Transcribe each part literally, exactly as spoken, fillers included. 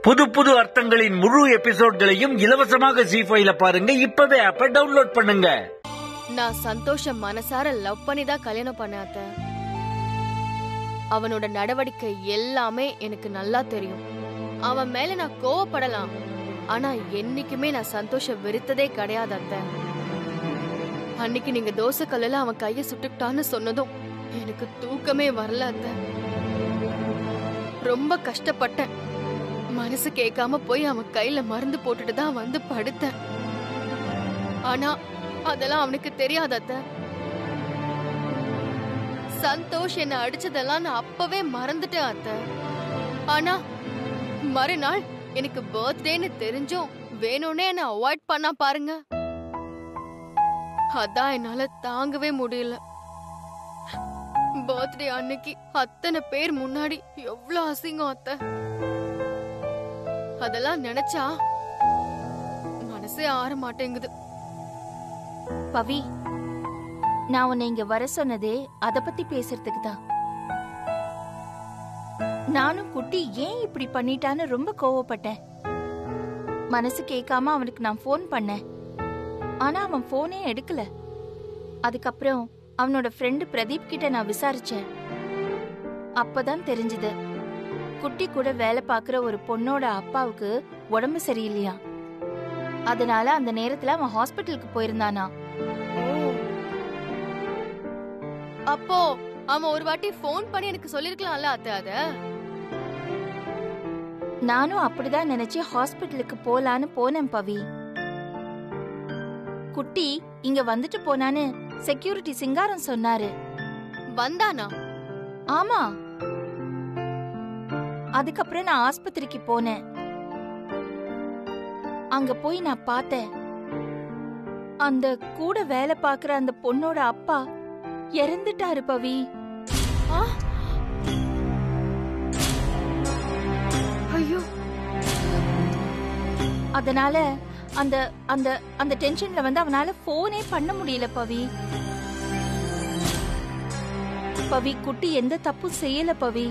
புது புது அர்த்தங்களின் முழு எபிசோட்களையும் இலவசமாக ஜீ ஃபைவ்ல பாருங்க. இப்பவே ஆப்பை டவுன்லோட் பண்ணுங்க. நான் சந்தோஷம் மனசார லவ் பண்ணி தான் கல்யாணம் பண்ண அத்த. அவனோட நடவடிக்கை எல்லாமே எனக்கு நல்லா தெரியும். அவன் மேல நான் கோவப்படலாம், ஆனா என்னைக்குமே நான் சந்தோஷம் வெறுத்ததே கிடையாது அத்த. அன்னைக்கு நீங்க தோசை கல்லுல அவன் கைய சுட்டுட்டான்னு சொன்னதும் எனக்கு தூக்கமே வரல அத்த. ரொம்ப கஷ்டப்பட்டேன். மனசு கேட்காம போய் அவன் கையில மருந்து போட்டுட்டு தான் வந்து படுத்தேன். ஆனா அதெல்லாம் அவனுக்கு தெரியாத அத்த. சந்தோஷ் என்ன அடிச்சதெல்லாம் நான் அப்பவே மறந்துட்டேன் அத்த. ஆனா மறுநாள் எனக்கு பர்த்டேன்னு தெரிஞ்சும் வேணும்னே என்ன அவாய்ட் பண்ணா பாருங்க. அதான் என்னால தாங்கவே முடியல. பர்த்டே அன்னைக்கு அத்தனை பேர் முன்னாடி எவ்வளவு அசிங்கம் அத்த. அதெல்லாம் நினைச்சா மனசே ஆற மாட்டேங்குது. பவி, நான் உன்னை இங்க வர சொன்னதே அத பத்தி பேசுறதுக்கு தான். நானும் குட்டி ஏன் இப்படி பண்ணிட்டான்னு ரொம்ப கோவப்பட்டேன். மனசு கேட்காம அவனுக்கு நான் போன் பண்ணேன், ஆனா அவன் போனே எடுக்கல. அதுக்கப்புறம் அவனோட ஃப்ரெண்டு பிரதீப் கிட்ட நான் விசாரிச்சேன். அப்பதான் தெரிஞ்சது, குட்டி கூட வேலை பாக்குற ஒரு பொண்ணோட அப்பாவுக்கு உடம்பு சரியில்லையா. அதனால அந்த நேரத்துல அவன் ஹாஸ்பிட்டலுக்கு போயிருந்தானா. அப்போ அவன் ஒரு வாட்டி போன் பண்ணி எனக்கு சொல்லிருக்கலாம்ல அத்தை. அத நானும் அப்படிதான் நினைச்சு ஹாஸ்பிட்டலுக்கு போலான்னு போனேன் பவி. குட்டி இங்க வந்துட்டு போனான்னு செக்யூரிட்டி சிங்காரம் சொன்னாரு. வந்தானா? ஆமா. அதுக்கப்புறம் நான் ஆஸ்பத்திரிக்கு போனேன். அங்க போய் நான் பார்த்தேன், அந்த கூட வேலை பாக்குற அந்த பொண்ணோட அப்பா இறந்துட்டாரு பவி. ஐயோ. அதனால அந்த அந்த அந்த டென்ஷன்ல வந்து அவனால போனே பண்ண முடியல பவி. பவி, குட்டி எந்த தப்பும் செய்யல பவி.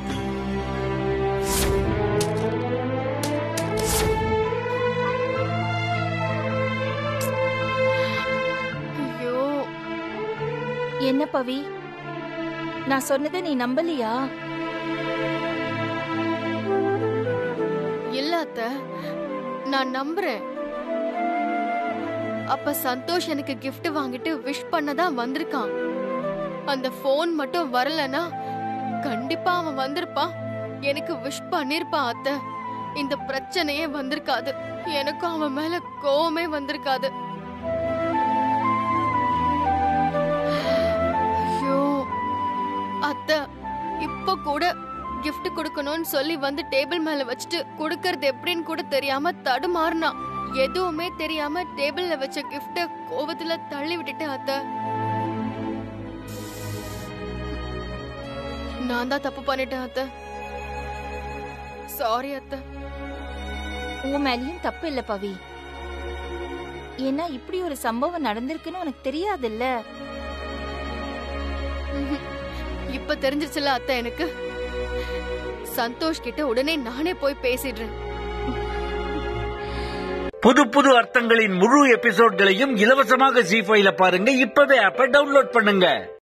என்ன பவி, நான் சொன்னதை நீ நம்பலையா? இல்ல அத்த, நான் நம்புறேன். அப்ப சந்தோஷ் எனக்கு கிஃப்ட் வாங்கிட்டு விஷ் பண்ணதான் வந்திருக்கான். அந்த போன் மட்டும் வரலனா கண்டிப்பா அவன் வந்திருப்பான், எனக்கு விஷ் பண்ணிருப்பான் அத்த. இந்த பிரச்சனையே வந்திருக்காது, எனக்கும் அவன் மேல கோவமே வந்திருக்காது. அத்த, இப்ப கூட கிஃப்ட் கொடுக்கணும்னு சொல்லி வந்து டேபிள் மேல வச்சுட்டு கொடுக்கறது எப்படின்னு கூட தெரியாம தடுமாறினா. எதுவுமே தெரியாம டேபிள்ல வச்ச கிஃப்ட கோவத்துல தள்ளி விட்டுட்டேன் அத்த. நான் தான் தப்பு பண்ணிட்டேன் அத்த. சாரி அத்த. உன் மேலயும் தப்பு இல்ல பவி. ஏன்னா இப்படி ஒரு சம்பவம் நடந்திருக்குன்னு உனக்கு தெரியாதுல்ல. இப்ப தெரிஞ்சிருச்சுல அத்தை எனக்கு. சந்தோஷ் கிட்ட உடனே நானே போய் பேசிடுறேன். புது புது அர்த்தங்களின் முழு எபிசோட்களையும் இலவசமாக ஜீ ஃபைவ்ல பாருங்க. இப்பவே ஆப்பை டவுன்லோட் பண்ணுங்க.